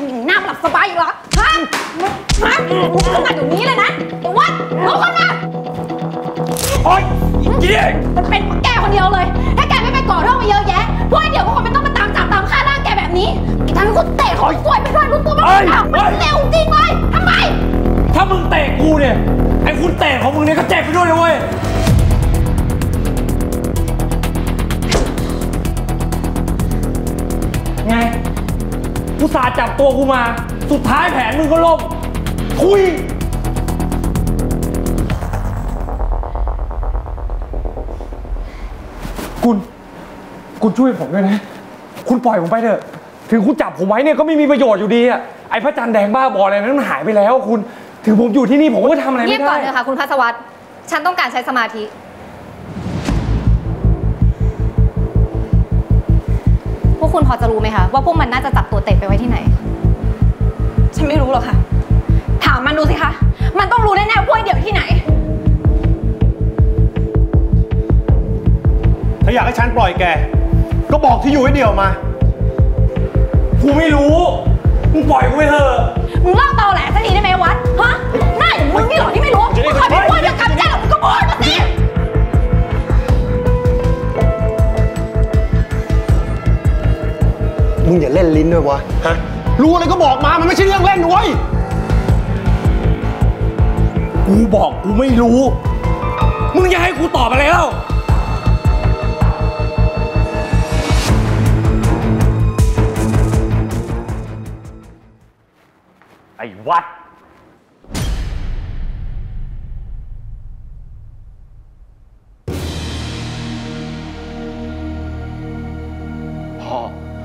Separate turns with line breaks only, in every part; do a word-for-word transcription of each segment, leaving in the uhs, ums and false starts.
อย่างหน้าหลับสบายอยู่เหรอฮะฮะลุกขึ้นมาอยู่นี้เลยนะไอ้วัดลุกขึ้นมา
โอ๊ยเจี๊ยบ
มันเป็นแกคนเดียวเลยถ้าแกไม่ไปก่อเรื่องมาเยอะแยะพวกไอ้เดี๋ยวพวกคนไม่ต้องมาตามจับตามฆ่าร่างแกแบบนี้ทำให้กูเตะของสวยไปด้วยรู้ตัวไหมมันเร็วจริงเลยทำไม
ถ้ามึงเตะกูเนี่ยไอ้คุณเตะของมึงเนี่ยก็เจ็บไปด้วยนะเว้ยไงกูสาจับตัวกูมาสุดท้ายแผนมึงก็ล่มคุยคุณคุณช่วยผมด้วยนะคุณปล่อยผมไปเถอะถึงคุณจับผมไว้เนี่ยก็ไม่มีประโยชน์อยู่ดีอะไอ้พระจันทร์แดงบ้าบออะไรนั้นมันหายไปแล้วคุณถึงผมอยู่ที่นี่ผมก็ทำอะไรไม่ได้
เงียบก่อนเลยค่ะคุณพัสวัตรฉันต้องการใช้สมาธิพวกคุณพอจะรู้ไหมคะว่าพวกมันน่าจะจับตัวเตะไปไว้ที่ไหนฉันไม่รู้หรอกค่ะถามมันดูสิคะมันต้องรู้แน่ๆพวกเดี่ยวที่ไหน
ถ้าอยากให้ฉันปล่อยแกก็บอกที่อยู่ให้เดี่ยวมา
กูไม่รู้มึงปล่อยกูไปเถอะ
มึงเลิกตอแหลสักทีได้ไหมวัดฮะหน้าอย่างมึงนี่หรอที่ไม่รู้มึงคอยไปพูดเรื่องการแจ้งหรอกมึงก็พูดมาสิ
มึงอย่าเล่นลิ้นด้วยวะฮะรู้อะไรก็บอกมามันไม่ใช่เรื่องเล่นนะเว้ย
กูบอกกูไม่รู้มึงจะให้กูตอบอะไรแล้วไอ้วัด
พ่อ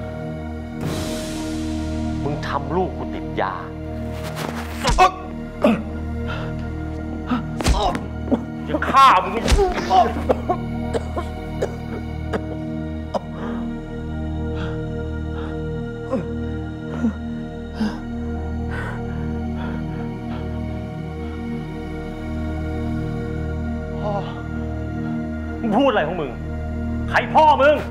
มึงทำลูกกูติดยาจะฆ่ามึงพูดอะไรของมึงใครพ่อมึง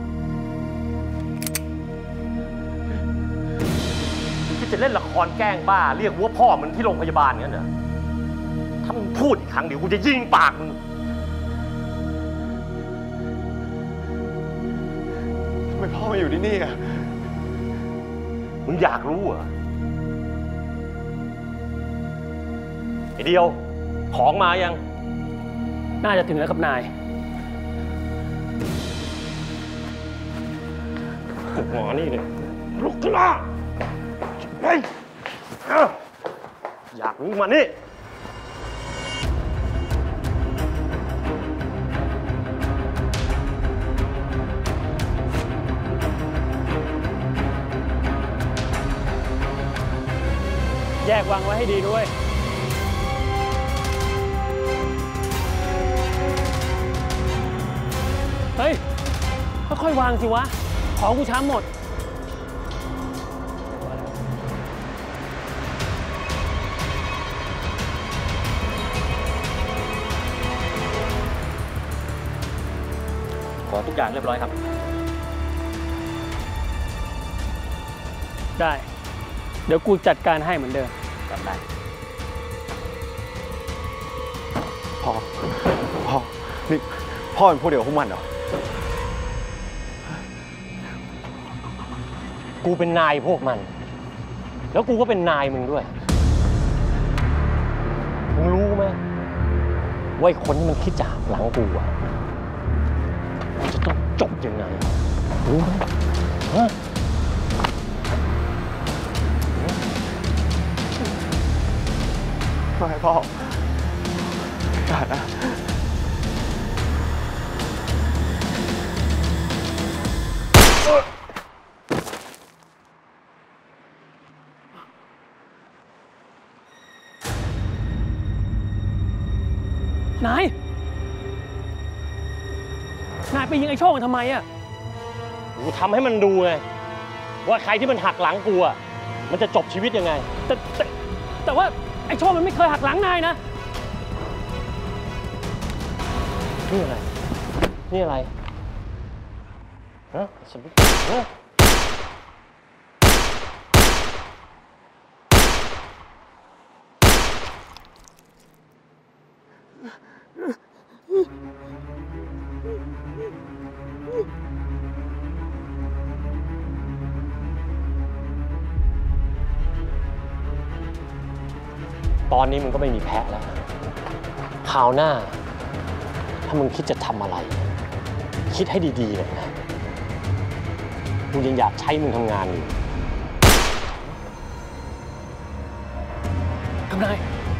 มึงคิดจะเล่นละครแกล้งบ้าเรียกว่าพ่อมันที่โรงพยาบาลงั้นเหรอถ้ามึงพูดอีกครั้งเดี๋ยวกูจะยิงปากมึง
ทำไมพ่อมาอยู่ที่นี่อ่ะ
มึงอยากรู้เหรอไอเดียวของมายัง
น่าจะถึงแล้วครับนาย
หมอนี่เนี่ยลุกขึ้นมาไปอยากรู้มานี่
แยกวางไว้ให้ดีด้วยเฮ้ยค่อยๆวางสิวะของกูช้ำหมด
ขอทุกอย่างเรียบร้อยครับ
ได้เดี๋ยวกูจัดการให้เหมือนเดิม
จัดได้
พ่อพ่อนี่พ่อเป็นพวกเดียวกับพวกมันเหรอ
กูเป็นนายพวกมันแล้วกูก็เป็นนายมึงด้วยมึงรู้ไหมว่าคนที่มันคิดจะหักหลังกูอ่ะมันจะต้องจบยังไงรู้ไหมฮะ
ไม่พ่ออย่านะ
นายนายไปยิงไอ้โชคทำไมอ่ะ
กูทำให้มันดูไงว่าใครที่มันหักหลังกูอ่ะมันจะจบชีวิตยังไง
แต่แต่แต่ว่าไอ้โชคมันไม่เคยหักหลังนายนะ
นี่อะไรนี่อะไรฮะสมมติฮะตอนนี้มึงก็ไม่มีแพะแล้วคราวหน้าถ้ามึงคิดจะทำอะไรคิดให้ดีๆเลยนะกูยังอยากใช้มึงทำงานอยู่ทำไง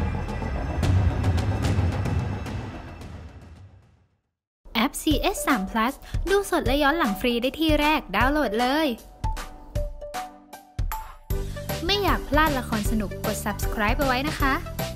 แอป ซี เอส ทรี พลัส ดูสดและย้อนหลังฟรีได้ที่แรกดาวน์โหลดเลย ไม่อยากพลาดละครสนุกกด ซับสไครบ์ เอาไว้นะคะ